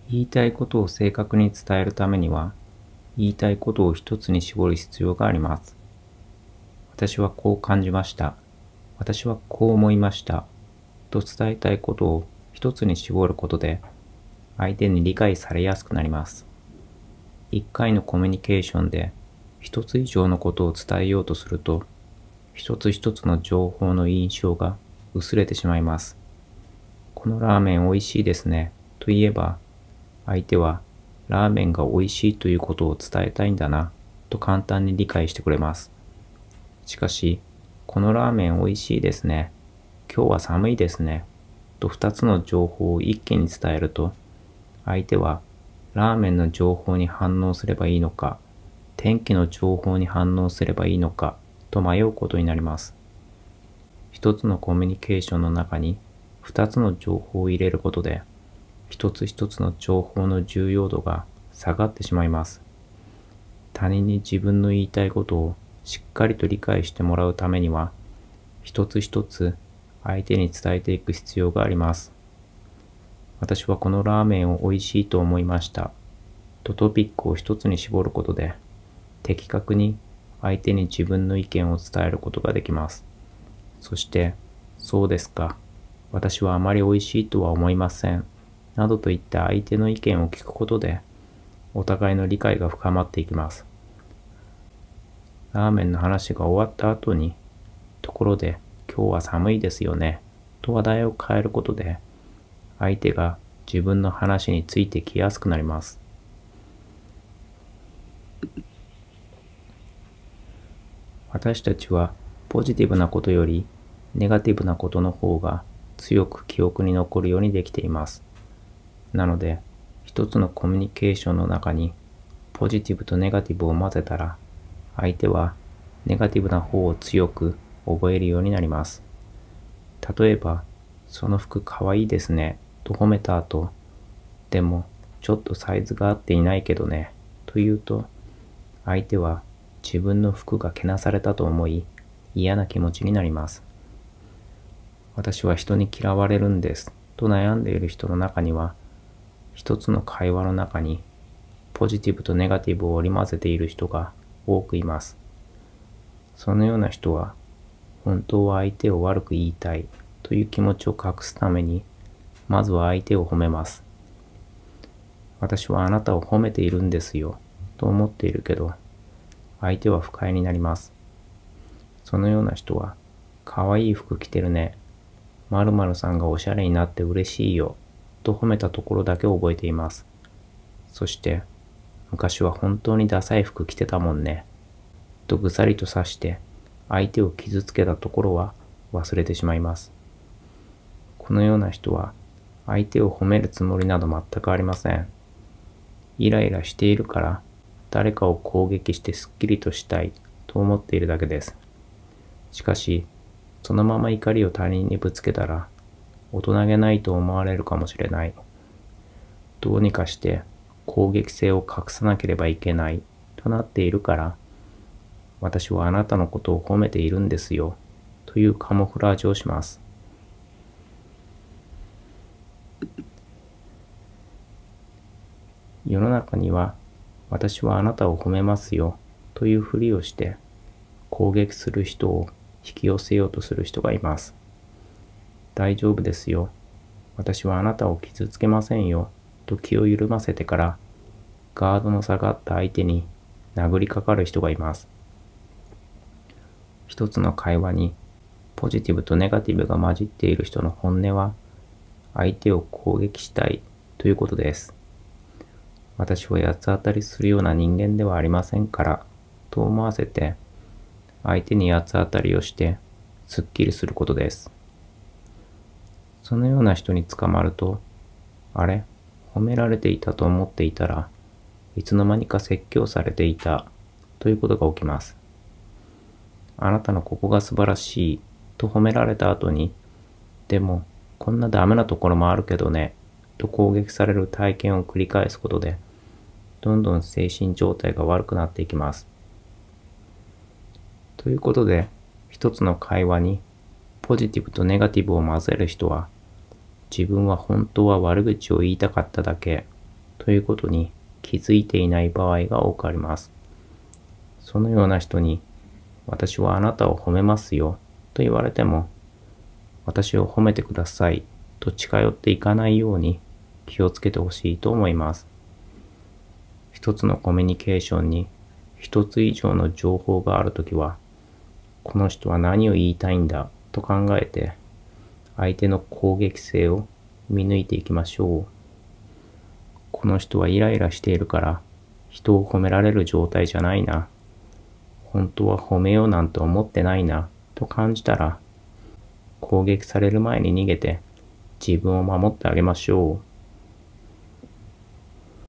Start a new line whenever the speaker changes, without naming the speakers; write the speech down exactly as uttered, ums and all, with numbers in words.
言いたいことを正確に伝えるためには、言いたいことを一つに絞る必要があります。私はこう感じました。私はこう思いました。と伝えたいことを一つに絞ることで、相手に理解されやすくなります。一回のコミュニケーションで一つ以上のことを伝えようとすると、一つ一つの情報の印象が薄れてしまいます。このラーメン美味しいですね。と言えば、相手はラーメンが美味しいということを伝えたいんだな、と簡単に理解してくれます。しかし、このラーメン美味しいですね。今日は寒いですね。と二つの情報を一気に伝えると、相手はラーメンの情報に反応すればいいのか、天気の情報に反応すればいいのか、と迷うことになります。一つのコミュニケーションの中に二つの情報を入れることで、一つ一つの情報の重要度が下がってしまいます。他人に自分の言いたいことをしっかりと理解してもらうためには、一つ一つ相手に伝えていく必要があります。私はこのラーメンを美味しいと思いました。とトピックを一つに絞ることで、的確に相手に自分の意見を伝えることができます。そして、そうですか。私はあまり美味しいとは思いません。などといった相手の意見を聞くことで、お互いの理解が深まっていきます。ラーメンの話が終わった後に、ところで今日は寒いですよね、と話題を変えることで、相手が自分の話についてきやすくなります。私たちはポジティブなことよりネガティブなことの方が強く記憶に残るようにできています。なので、一つのコミュニケーションの中にポジティブとネガティブを混ぜたら、相手はネガティブな方を強く覚えるようになります。例えば、その服かわいいですね、と褒めた後、でもちょっとサイズが合っていないけどね、と言うと、相手は自分の服がけなされたと思い、嫌な気持ちになります。私は人に嫌われるんです、と悩んでいる人の中には、一つの会話の中にポジティブとネガティブを織り交ぜている人が多くいます。そのような人は、本当は相手を悪く言いたいという気持ちを隠すために、まずは相手を褒めます。私はあなたを褒めているんですよ、と思っているけど、相手は不快になります。そのような人は、かわいい服着てるね、〇〇さんがおしゃれになって嬉しいよ、と褒めたところだけ覚えています。そして、昔は本当にダサい服着てたもんね、とぐさりと刺して相手を傷つけたところは忘れてしまいます。このような人は相手を褒めるつもりなど全くありません。イライラしているから誰かを攻撃してすっきりとしたいと思っているだけです。しかし、そのまま怒りを他人にぶつけたら大人げないと思われるかもしれない。どうにかして攻撃性を隠さなければいけないとなっているから、私はあなたのことを褒めているんですよというカモフラージュをします。世の中には、私はあなたを褒めますよというふりをして攻撃する人を引き寄せようとする人がいます。大丈夫ですよ。私はあなたを傷つけませんよと気を緩ませてからガードの下がった相手に殴りかかる人がいます。一つの会話にポジティブとネガティブが混じっている人の本音は相手を攻撃したいということです。私は八つ当たりするような人間ではありませんからと思わせて相手に八つ当たりをしてすっきりすることです。そのような人に捕まると、あれ、褒められていたと思っていたらいつの間にか説教されていたということが起きます。あなたのここが素晴らしいと褒められた後に、でもこんなダメなところもあるけどねと攻撃される体験を繰り返すことで、どんどん精神状態が悪くなっていきます。ということで、一つの会話にポジティブとネガティブを混ぜる人は、自分は本当は悪口を言いたかっただけということに気づいていない場合が多くあります。そのような人に、私はあなたを褒めますよと言われても、私を褒めてくださいと近寄っていかないように気をつけてほしいと思います。一つのコミュニケーションに一つ以上の情報があるときは、この人は何を言いたいんだと考えて、相手の攻撃性を見抜いていきましょう。この人はイライラしているから人を褒められる状態じゃないな。本当は褒めようなんて思ってないなと感じたら、攻撃される前に逃げて自分を守ってあげましょう。